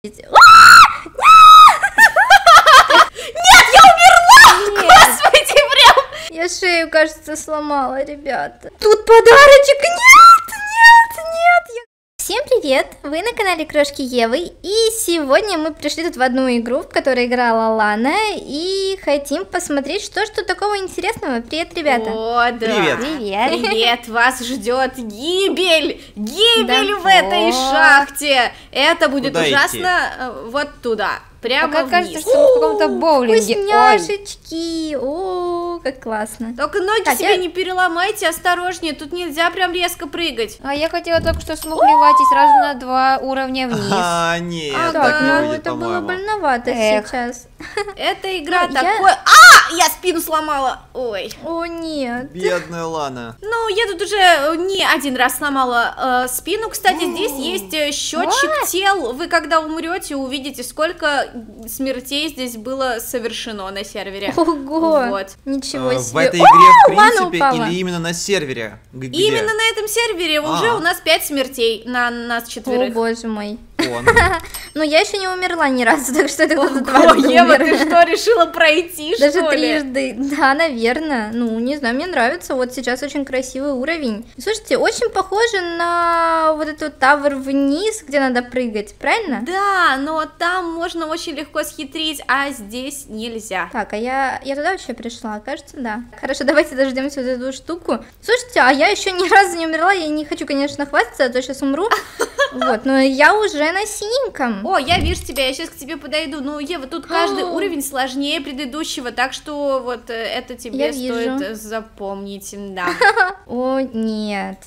Господи, прям! Я шею, кажется, сломала, ребята. Тут подарочек! Нет! Всем привет! Вы на канале Крошки Евы, и сегодня мы пришли тут в одну игру, в которой играла Лана, и хотим посмотреть, что ж тут такого интересного. Привет, ребята! О, да. Привет! Вас ждет гибель! Гибель в этой шахте! Это будет ужасно вот туда. Прямо вниз. Кажется, что мы в каком-то боулинге. Вкусняшечки! О, как классно. Только ноги себе не переломайте, осторожнее. Тут нельзя прям резко прыгать. А я хотела только что смухлевать и сразу на 2 уровня вниз. Нет, так так не будет, это по-моему. было больновато сейчас. Эта игра такой... Я спину сломала! Ой. О, нет. Бедная Лана. Ну, я тут уже не один раз сломала спину. Кстати, здесь есть счетчик тел. Вы когда умрете, увидите, сколько смертей здесь было совершено на сервере. Ого, вот. Ничего себе. В этой игре, в принципе, или именно на сервере? Где? Именно на этом сервере уже у нас 5 смертей на нас 4. О, боже мой. Ну, я еще не умерла ни разу, так что это кто-то дважды Ева, ты что, решила пройти, что ли? Даже трижды. Да, наверное. Ну, не знаю, мне нравится. Вот сейчас очень красивый уровень. Слушайте, очень похоже на вот эту тавр вниз, где надо прыгать, правильно? Да, но там можно очень легко схитрить, а здесь нельзя. Так, а я туда вообще пришла, кажется, да. Хорошо, давайте дождемся вот эту штуку. Слушайте, а я еще ни разу не умерла, я не хочу, конечно, хвастаться, а то сейчас умру. Вот, но я уже на синеньком. О, я вижу тебя, я сейчас к тебе подойду. Ну, Ева, тут каждый уровень сложнее предыдущего, так что вот это тебе стоит запомнить, да. О, нет,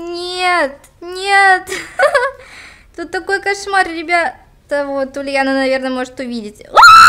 нет. Тут такой кошмар, ребята. Вот, Ульяна, наверное, может увидеть.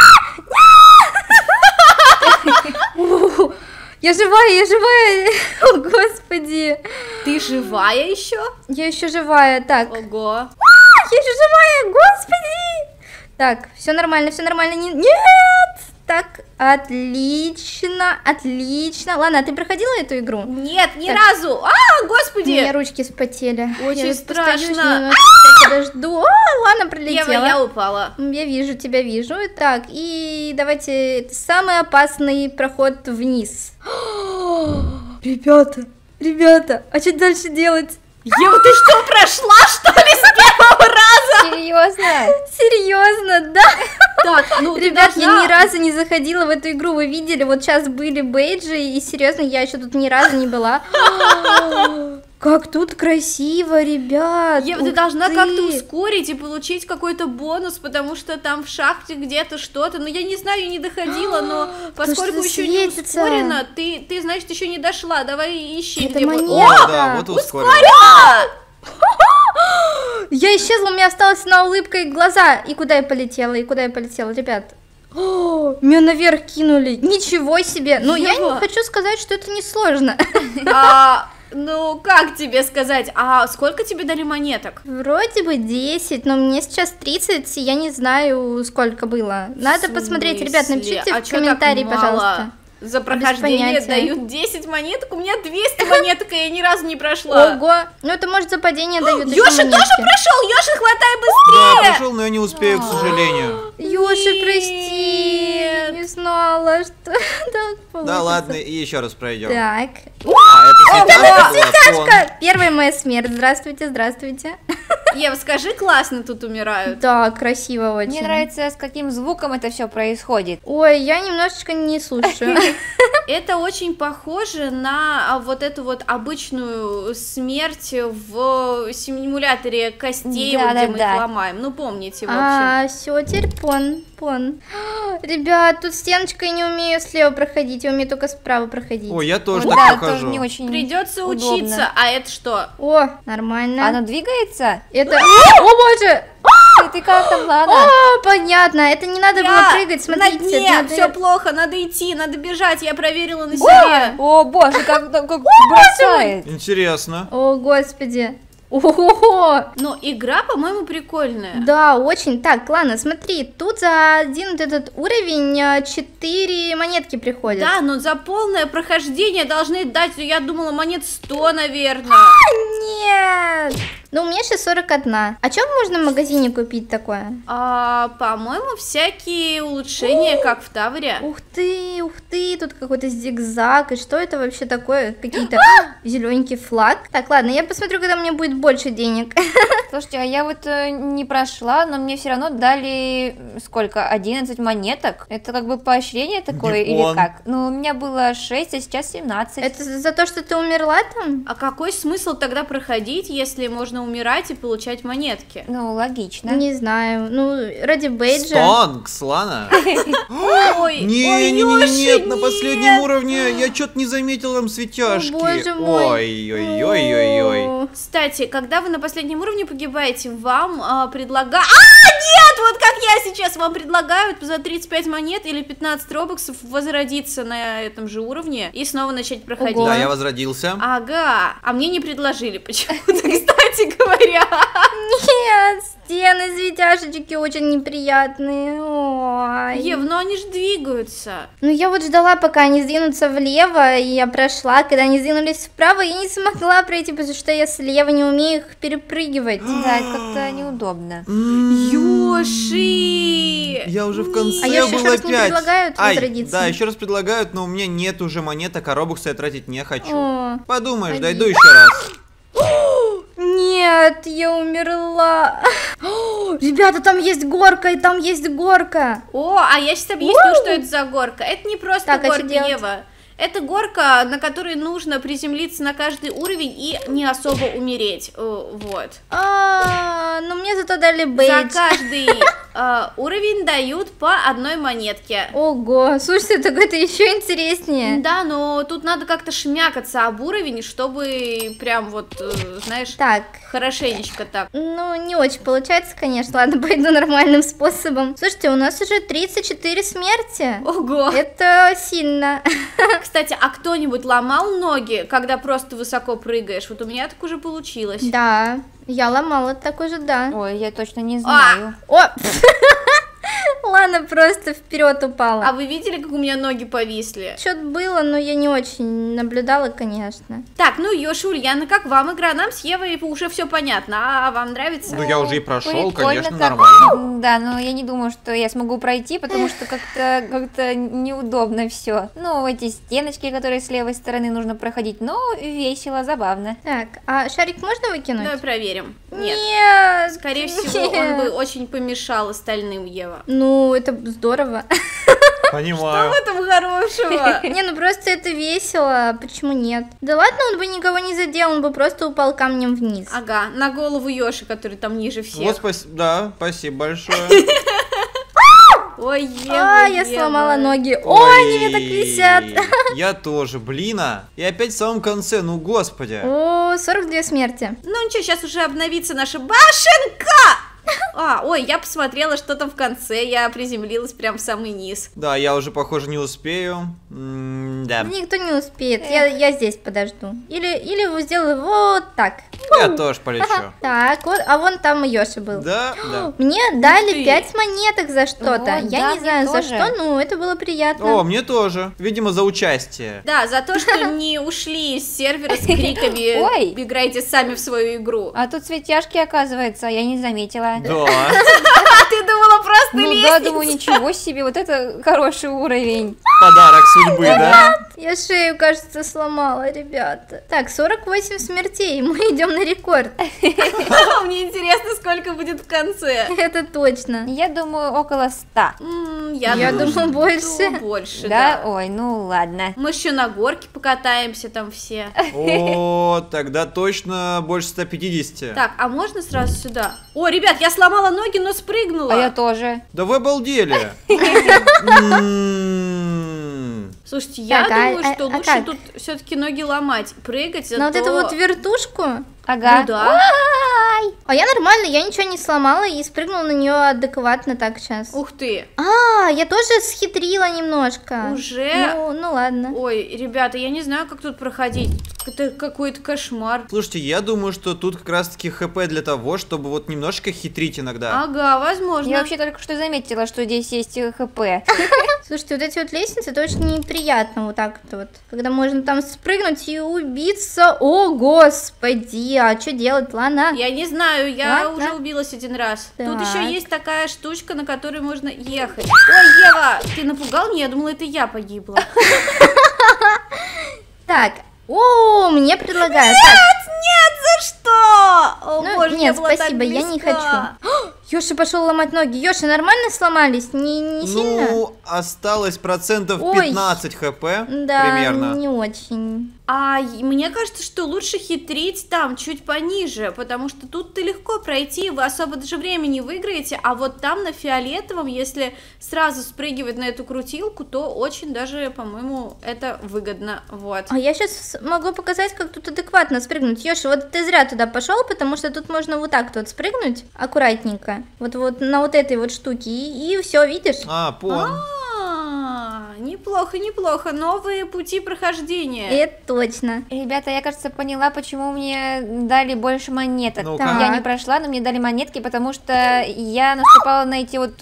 Я живая. О, господи. Ты живая еще? Я еще живая, так. Ого. Я еще живая, господи. Так, все нормально. Нет. Так, отлично. Ладно, а ты проходила эту игру? Нет, ни разу. Господи. У меня ручки вспотели. Очень страшно. Подожду. Ладно, пролетела. Ева, я упала. Я вижу, тебя вижу. Так, и давайте, это самый опасный проход вниз. Ребята, а что дальше делать? Ева, ты что, прошла, что ли, с первого раза? Серьезно, да? Так, ну, ребят, я ни разу не заходила в эту игру, вы видели, вот сейчас были бейджи, и серьезно, я еще тут ни разу не была. Как тут красиво, ребят. Ева, ты должна как-то ускорить и получить какой-то бонус, потому что там в шахте где-то что-то, ну я не знаю, я не доходила, но поскольку еще не ускорено, ты, значит, еще не дошла, давай ищи. Это монета. О, да, вот ускорила. Я исчезла, у меня осталась на улыбкой глаза. И куда я полетела, ребят? Меня наверх кинули. Ничего себе. Ну, я не хочу сказать, что это несложно. Ну, как тебе сказать, а сколько тебе дали монеток? Вроде бы 10, но мне сейчас 30, я не знаю, сколько было. Надо посмотреть, ребят, напишите в комментарии, пожалуйста. За прохождение дают 10 монеток, у меня 200 монеток, и я ни разу не прошла. Ого, ну это может за падение дают. Ёша тоже прошел, Ёша, хватай быстрее! Да, прошел, но я не успею, к сожалению. Ёша, прости, не знала, что так получится. Да ладно, и еще раз пройдем. Так. Это светяшка! Первая моя смерть, здравствуйте. Ева, скажи, классно тут умирают. Да, красиво очень. Мне нравится, с каким звуком это все происходит. Ой, я немножечко не слушаю. Это очень похоже на вот эту вот обычную смерть в симуляторе костей, где мы их ломаем. Ну, помните, в общем. Все, теперь пон. Ребят, тут стеночка, я не умею слева проходить, я умею только справа проходить. Ой, я тоже так прохожу. Тоже не очень Придется учиться, а это что? О, нормально. Оно двигается? Это... О, боже! Ты как там, Лана? О, понятно, это не надо было прыгать, смотрите. Нет, все плохо, надо идти, надо бежать, я проверила на себе. О, боже, как бросает. Интересно. О, господи. Ого! Но игра, по-моему, прикольная. Да, очень. Так, ладно, смотри, тут за один вот этот уровень 4 монетки приходят. Да, но за полное прохождение должны дать, я думала, монет 100, наверное. Нет! Ну, у меня сейчас 41. А что можно в магазине купить такое? По-моему, всякие улучшения, как в Тавре. Ух ты, тут какой-то зигзаг. И что это вообще такое? Какие-то зелененький флаг. Так, ладно, я посмотрю, когда мне будет больше денег. Слушайте, а я вот не прошла, но мне все равно дали сколько? 11 монеток? Это как бы поощрение такое или как? Ну, у меня было 6, а сейчас 17. Это за то, что ты умерла там? А какой смысл тогда проходить, если можно умирать и получать монетки? Ну, логично. Не знаю, ну, ради бейджа. Стонкс, Лана. Ой, Нет, на последнем уровне я что-то не заметил там светяшки. Боже мой. Ой-ой-ой-ой-ой. Кстати, когда вы на последнем уровне погибаете, вам предлагают... Нет, вот как я сейчас вам предлагают за 35 монет или 15 робоксов возродиться на этом же уровне и снова начать проходить. Ого. Да, я возродился. Ага, а мне не предложили почему-то, кстати говоря. Нет, стены, светяшечки очень неприятные. Ой. Ев, ну они же двигаются. Ну я вот ждала, пока они сдвинутся влево, и я прошла. Когда они сдвинулись вправо, я не смогла пройти, потому что я слева не умею их перепрыгивать. Да, это как-то неудобно. Ёши! Я уже в конце А еще был раз не опять. предлагают возродиться? Да, еще раз предлагают, но у меня нет уже монеток, а робокса я тратить не хочу. О, Подумаешь, обидно. дойду еще раз. Нет, я умерла. Ребята, там есть горка, и там есть горка. О, а я сейчас объясню, что это за горка. Это не просто Так, а что горка, делать? Ева. Это горка, на которой нужно приземлиться на каждый уровень и не особо умереть. Вот. Ну мне зато дали За бейдж. каждый уровень дают по одной монетке. Ого, слушайте, так это еще интереснее. Да, но тут надо как-то шмякаться об уровень, чтобы прям вот, знаешь, Так, хорошенечко так. ну не очень получается, конечно. Ладно, пойду нормальным способом. Слушайте, у нас уже 34 смерти. Ого! Это сильно. Кстати, а кто-нибудь ломал ноги, когда просто высоко прыгаешь? Вот у меня так уже получилось. Да, я ломала так уже, да. Ой, я точно не знаю. О! Лана просто вперед упала. А вы видели, как у меня ноги повисли? Что-то было, но я не очень наблюдала, конечно. Так, ну, Ёша, Ульяна, как вам игра? Нам с Евой уже все понятно, а вам нравится? Ну я уже и прошел, Прикольно конечно, так. нормально. Да, но я не думаю, что я смогу пройти, потому что как-то неудобно все. Ну, эти стеночки, которые с левой стороны нужно проходить, но весело, забавно. Так, а шарик можно выкинуть? Давай проверим. Нет. Нет. Скорее всего, нет. он бы очень помешал остальным, Ева. Ну, это здорово. Понимаю. Что в этом хорошего? Не, ну просто это весело, почему нет? Да ладно, он бы никого не задел, он бы просто упал камнем вниз. Ага, на голову Ёши, который там ниже всех. Вот, да, спасибо большое. Ой, Ева, Я Ева. сломала ноги. Ой, они мне так висят. Я тоже, блин. И опять в самом конце, ну господи. О, 42 смерти. Ну ничего, сейчас уже обновится наша башенка! Ой, я посмотрела, что там в конце, я приземлилась прям в самый низ. Да, я уже, похоже, не успею. Да. Никто не успеет, я здесь подожду. Или вы сделаю вот так. Я тоже полечу. Так, вот, а вон там и Ёша был. Да, да. Мне дали ты. 5 монеток за что-то. Вот, Я да, не знаю мне за тоже. что, но это было приятно. О, мне тоже. Видимо, за участие. Да, за то, что не ушли с сервера с криками Ой. «Играйте сами в свою игру». А тут светяшки, оказывается, я не заметила. Да. А ты думала просто Ну да, лестница? думаю, ничего себе, вот это хороший уровень. Подарок судьбы, да? Я шею, кажется, сломала, ребята. Так, 48 смертей, мы идем на рекорд. Мне интересно, сколько будет в конце. Это точно. Я думаю, около 100. Я думаю, больше. Больше, Да? да. Ой, ну ладно. Мы еще на горке покатаемся там все. О, тогда точно больше 150. Так, а можно сразу сюда? О, ребят, я сломала ноги, но спрыгнула. А я тоже. Да вы обалдели. Слушайте, я Так, думаю, что лучше как? тут все-таки ноги ломать, прыгать. На вот зато- эту вот вертушку. Ага. Ну да. А я нормально, я ничего не сломала и спрыгнула на нее адекватно так сейчас. Ух ты. Я тоже схитрила немножко. Уже? Ну ладно. Ой, ребята, я не знаю, как тут проходить. Это какой-то кошмар. Слушайте, я думаю, что тут как раз-таки ХП для того, чтобы вот немножко хитрить иногда. Ага, возможно. Я вообще только что заметила, что здесь есть ХП. Слушайте, вот эти вот лестницы, это очень неприятно вот так вот. Когда можно там спрыгнуть и убиться. О, господи, а что делать, Лана? Я не знаю, я Ладно. уже убилась один раз. Так. Тут еще есть такая штучка, на которой можно ехать. Ой, Ева, ты напугал меня, я думала, это я погибла. Так, о, мне предлагают. Нет, за что? О, Ну, боже, я нет, была так спасибо, я не близка. хочу. Ёша пошел ломать ноги. Ёша, нормально сломались? Не сильно? Ну, осталось процентов Ой. 15 хп Да, примерно. не очень. Мне кажется, что лучше хитрить там чуть пониже, потому что тут ты легко пройти, вы особо даже времени не выиграете, а вот там на фиолетовом, если сразу спрыгивать на эту крутилку, то очень даже, по-моему, это выгодно, вот. А я сейчас могу показать, как тут адекватно спрыгнуть. Ёша, вот ты зря туда пошел, потому что тут можно вот так вот спрыгнуть аккуратненько. Вот на вот этой вот штуке. И все, видишь? Понял. Неплохо, неплохо, новые пути прохождения. Это точно. Ребята, я, кажется, поняла, почему мне дали больше монеток. Ну-ка. Я не прошла, но мне дали монетки, потому что я наступала на эти вот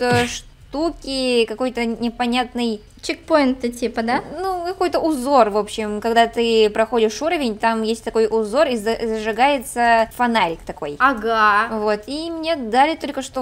штуки, какой-то непонятный, Чекпоинты типа, да? ну, какой-то узор, в общем, когда ты проходишь уровень, там есть такой узор и зажигается фонарик такой. Ага. Вот, и мне дали только что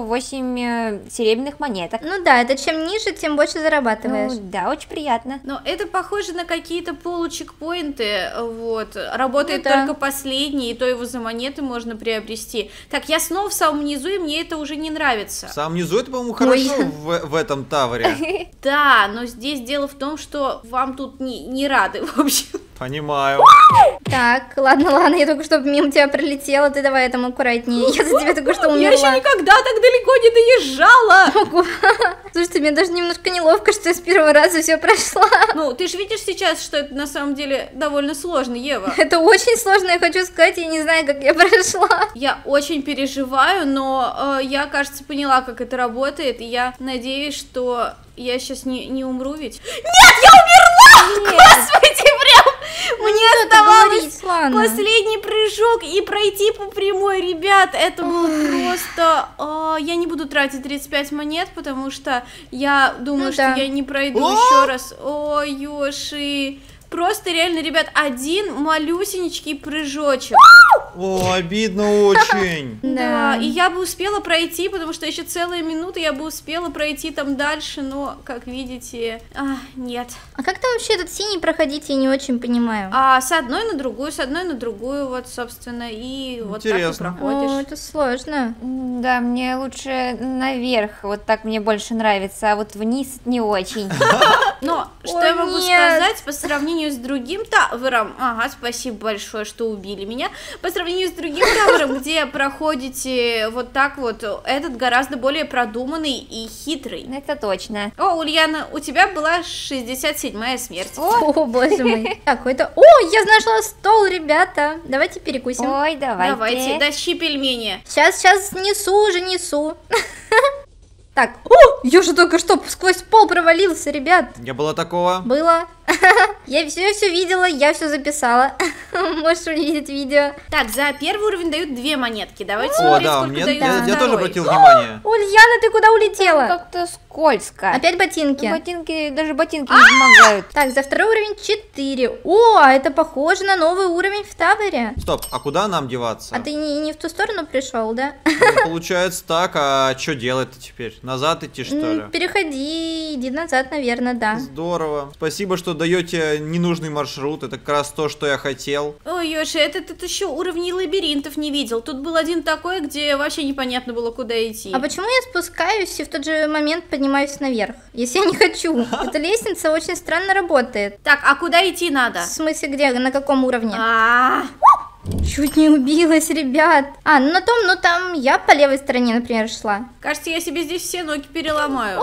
8 серебряных монеток. Ну да, это чем ниже, тем больше зарабатываешь. Ну, да, очень приятно. Но это похоже на какие-то получекпоинты, вот, работает Ну да. только последний, и то его за монеты можно приобрести. Так, я снова в самом низу, и мне это уже не нравится. В самом низу это, по-моему, хорошо в этом тавере. Да, но здесь дело в том, что вам тут не рады, в общем. Понимаю. Так, ладно, я только что мимо тебя пролетела, ты давай там аккуратнее. Я за тебя только что Я еще умерла. никогда так далеко не доезжала. Слушайте, мне даже немножко неловко, что я с первого раза все прошла. Ну, ты же видишь сейчас, что это на самом деле довольно сложно, Ева. Это очень сложно, я хочу сказать, я не знаю, как я прошла. Я очень переживаю, но я, кажется, поняла, как это работает, и я надеюсь, что я сейчас не умру ведь. Нет, я умерла! Господи, прям! Мне оставалось последний прыжок и пройти по прямой, ребят, это было просто... Я не буду тратить 35 монет, потому что я думаю, Ну что да. я не пройду еще раз. Ой, Ёши... Просто реально, ребят, один малюсенький прыжочек. О, обидно очень. Да, и я бы успела пройти, потому что еще целая минута, я бы успела пройти там дальше, но, как видите, нет. А как там вообще этот синий проходить, я не очень понимаю. С одной на другую, вот, собственно, и вот так и Интересно. проходишь. О, это сложно. Да, мне лучше наверх, вот так мне больше нравится, а вот вниз не очень. Но, что Ой, я могу нет. сказать, по сравнению с другим тавером, спасибо большое, что убили меня, по сравнению с другим тавером, где проходите вот так вот, этот гораздо более продуманный и хитрый. Это точно. О, Ульяна, у тебя была 67-я смерть. О, боже мой. Так, это... О, я нашла стол, ребята. Давайте перекусим. Ой, Давайте, тащи пельмени. Сейчас несу. Так, я же только что сквозь пол провалился, ребят. Не было такого. Было. Я все видела, я все записала. Можешь увидеть видео. Так, за первый уровень дают 2 монетки. Давайте О, смотреть, да, сколько мне, дают я за тоже второй. обратил внимание. Ульяна, ты куда улетела? Как-то скользко. Опять ботинки. Ботинки, даже ботинки не помогают. Так, за второй уровень 4. О, а это похоже на новый уровень в тавере. Стоп, а куда нам деваться? А ты не в ту сторону пришел, да? Ну, получается так, а что делать-то теперь? Назад идти, что ли? Переходи, иди назад, наверное, да. Здорово. Спасибо, что даете ненужный маршрут. Это как раз то, что я хотел. Ой, Ёша, это ты еще уровней лабиринтов не видел. Тут был один такой, где вообще непонятно было, куда идти. А почему я спускаюсь и в тот же момент поднимаюсь наверх, если я не хочу? Эта лестница очень странно работает. Так, а куда идти надо? В смысле, где, на каком уровне? А, Чуть не убилась, ребят. Ну там я по левой стороне, например, шла. кажется, я себе здесь все ноги переломаю.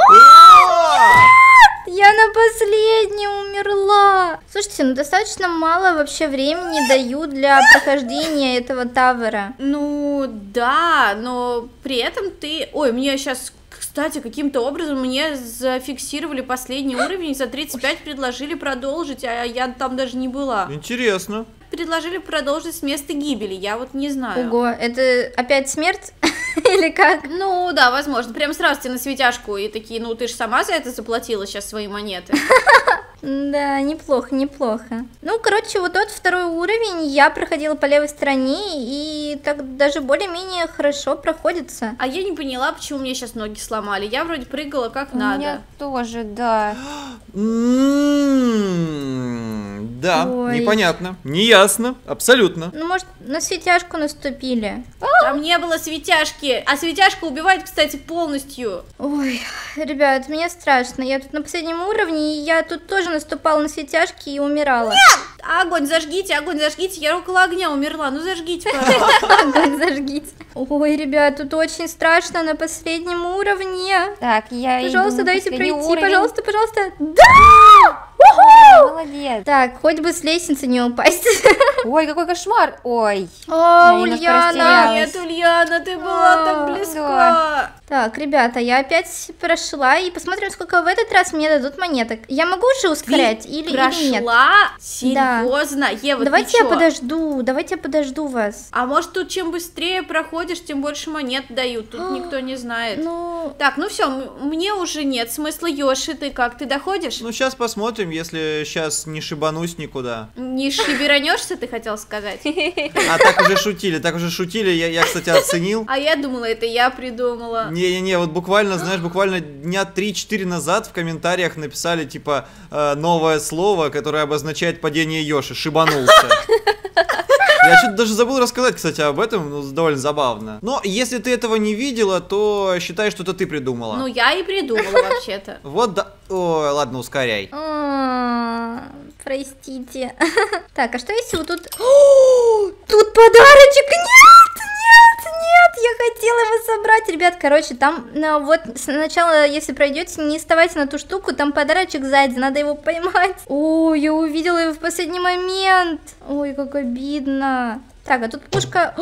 Я на последней умерла. Слушайте, достаточно мало вообще времени дают для прохождения этого тавера. Ну, да, но при этом ты... Ой, мне сейчас... Кстати, каким-то образом мне зафиксировали последний уровень, за 35 предложили продолжить, а я там даже не была. Интересно. Предложили продолжить с места гибели, я вот не знаю. Ого, это опять смерть? Или как? Ну да, возможно. Прям сразу тебе на светяшку и такие, ну ты же сама за это заплатила сейчас свои монеты. Да, неплохо, неплохо. Ну, короче, вот тот второй уровень я проходила по левой стороне, и так даже более-менее хорошо проходится. А я не поняла, почему мне сейчас ноги сломали. Я вроде прыгала как У надо. меня тоже, да. Да, Ой. непонятно, неясно, абсолютно. Ну, может, на светяшку наступили. Там не было светяшки. А светяшка убивает, кстати, полностью. Ой, ребят, мне страшно. Я тут на последнем уровне, и я тут тоже наступала на светяшки и умирала. Огонь зажгите, я около огня умерла. Ну зажгите, пожалуйста. Огонь зажгите. Ой, ребят, тут очень страшно на последнем уровне. Так, я Пожалуйста, иду на дайте последний пройти, уровень. пожалуйста, пожалуйста. Да! Уху! Молодец. Так, хоть бы с лестницы не упасть. Ой, какой кошмар. Ой. О, Я немножко Ульяна. растерялась. Нет, Ульяна, ты была так близка. Так, ребята, я опять прошла, и посмотрим, сколько в этот раз мне дадут монеток. Я могу уже ускорять или нет? Прошла? Серьезно? Ева, Давайте ты я чё? подожду вас. А может тут чем быстрее проходишь, тем больше монет дают. Тут никто не знает. Ну, Так, ну все, мне уже нет смысла. Йоши, ты как? Ты доходишь? Ну, сейчас посмотрим, если сейчас не шибанусь никуда. Не шиберанешься, ты хотел сказать? А так уже шутили, я, кстати, оценил. А я думала, это я придумала. Не-не-не, вот буквально, знаешь, буквально дня 3-4 назад в комментариях написали, типа, новое слово, которое обозначает падение Йоши, шибанулся. Я что-то даже забыл рассказать, кстати, об этом, ну, довольно забавно. Но если ты этого не видела, то считай, что это ты придумала. Ну, я и придумала вообще-то. Вот да... Ой, ладно, ускоряй. простите. Так, а что если вот тут... Тут подарочек! Нет, я хотела его собрать. Ребят, короче, там вот сначала, если пройдете, не вставайте на ту штуку, там подарочек сзади, надо его поймать. Ой, я увидела его в последний момент. Ой, как обидно. Так, а тут пушка...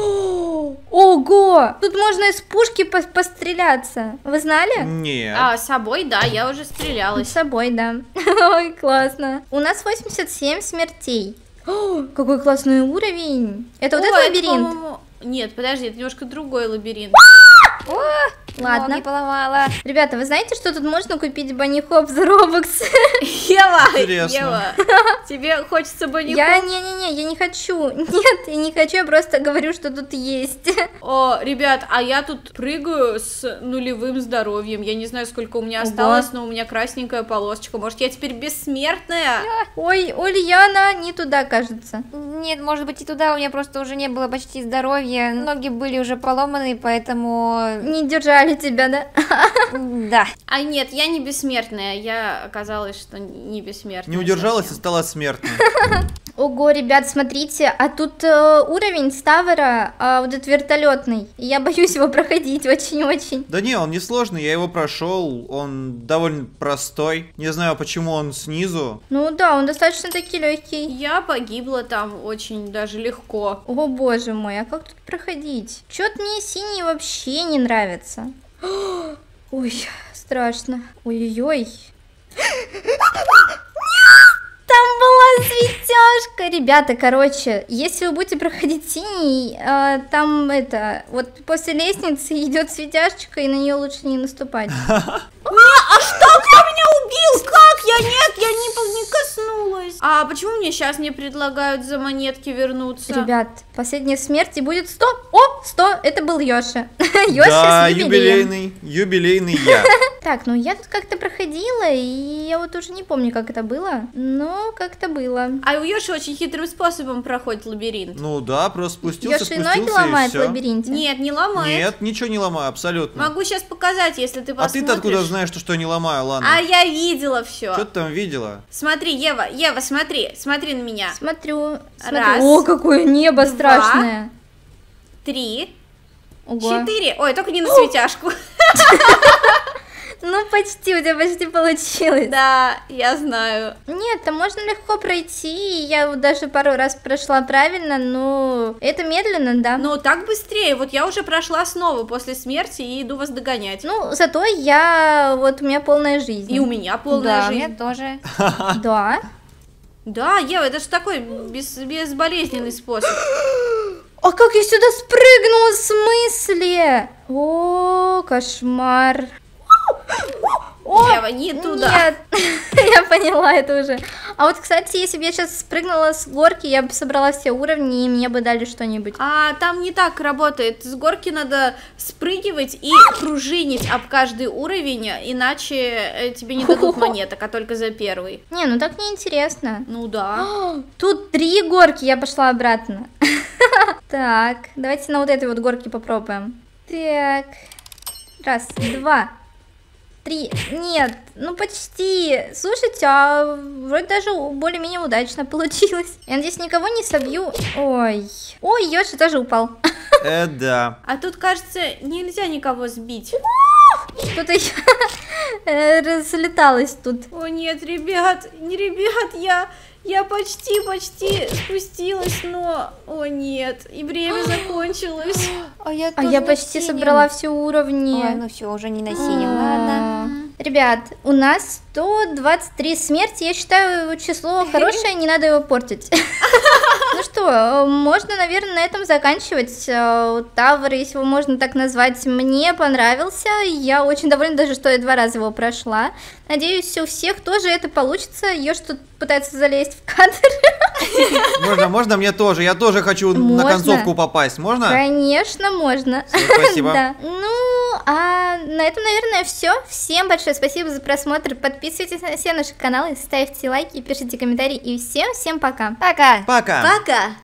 Ого! Тут можно из пушки постреляться. Вы знали? Нет. А, с собой, да, я уже С стрелялась. собой, да. Ой, классно. У нас 87 смертей. О, какой классный уровень. Это вот Ой, этот лабиринт? по-моему, нет, подожди, это немножко другой лабиринт. Ладно. Ноги поломала. Ребята, вы знаете, что тут можно купить банни-хоп за Робокс? Ева, Интересно. Ева, тебе хочется бы Я не хочу. Нет, я не хочу, я просто говорю, что тут есть. О, ребят, а я тут прыгаю с нулевым здоровьем. Я не знаю, сколько у меня Ого. осталось, но у меня красненькая полосочка. Может, я теперь бессмертная? Ой, Ульяна, не туда, кажется. Нет, может быть и туда, у меня просто уже не было почти здоровья. Ноги были уже поломаны, поэтому... Не держали тебя, да? Да. А нет, я не бессмертная. Я оказалось, что не бессмертная. Не удержалась и совсем. стала смертной. Ого, ребят, смотрите, а тут уровень с Тавера, вот этот вертолетный. Я боюсь его проходить очень-очень. Да не, он не сложный, я его прошел, он довольно простой. Не знаю, почему он снизу. Ну да, он достаточно таки легкий. Я погибла там очень даже легко. О боже мой, а как тут проходить? Чё-то мне синий вообще не нравится. Ой, страшно. Ой-ой-ой. Там была светяшка. Ребята, короче, если вы будете проходить синий, там это, вот после лестницы идет светяшечка, и на нее лучше не наступать. А что? Кто меня убил? Как? Я нет, я не коснулась. А почему мне сейчас не предлагают за монетки вернуться? Ребят, последняя смерть и будет 100. О, 100, это был Йоша. Йоша Да, с юбилеем. юбилейный я. Так, ну я тут как-то проходила, и я вот уже не помню, как это было, но как-то было. А у Йоши очень хитрым способом проходит лабиринт. Ну да, просто спустился, Йоши ноги и ломает в все. лабиринте? Нет, не ломает. Нет, ничего не ломаю, абсолютно. Могу сейчас показать, если ты А посмотришь. ты-то откуда знаешь, что я не ломаю, ладно? А я видела все. Что ты там видела? Смотри, Ева, смотри на меня. Смотрю. Раз, О, какое небо два. страшное. 3, Ого. 4. Ой, только не на светяшку. Ну, почти, у тебя почти получилось. Да, я знаю. Нет, там можно легко пройти, я вот даже пару раз прошла правильно, но это медленно, да. Но так быстрее. Вот я уже прошла снова после смерти и иду вас догонять. Ну, зато вот у меня полная жизнь. И у меня полная Да, у меня жизнь. тоже. Да. Да, Ева, это же такой безболезненный способ. А как я сюда спрыгнула, в смысле? О, кошмар. О, Ева, не туда. Нет, я поняла это уже. А вот, кстати, если бы я сейчас спрыгнула с горки, я бы собрала все уровни, и мне бы дали что-нибудь. А там не так работает. С горки надо спрыгивать и пружинить об каждый уровень, иначе тебе не дадут монеток, а только за первый. Не, ну так неинтересно. Ну да. Тут 3 горки, я пошла обратно. Так, давайте на вот этой вот горке попробуем. Так, 1, 2, 3, нет, ну почти. Слушайте, а вроде даже более-менее удачно получилось. Я надеюсь, никого не собью. Ой, Йоши тоже упал. Да. А тут, кажется, нельзя никого сбить. Что-то я разлеталась тут. О нет, ребят, я почти спустилась, но... О нет, и время закончилось. А я почти собрала все уровни. Ой, ну все, уже не на синем, ладно. Ребят, у нас 123 смерти, я считаю, число хорошее, не надо его портить. Ну что, можно, наверное, на этом заканчивать. Тавр, если его можно так назвать, мне понравился. Я очень довольна даже, что я 2 раза его прошла. Надеюсь, у всех тоже это получится. Ёж тут пытается залезть в кадр. Можно мне тоже? Я тоже хочу на концовку попасть. Можно? Конечно, можно. Всё, спасибо. Да. Ну, а на этом, наверное, все. Всем большое спасибо за просмотр. Подписывайтесь на все наши каналы, ставьте лайки, пишите комментарии. И всем пока. Пока. Пока. Пока.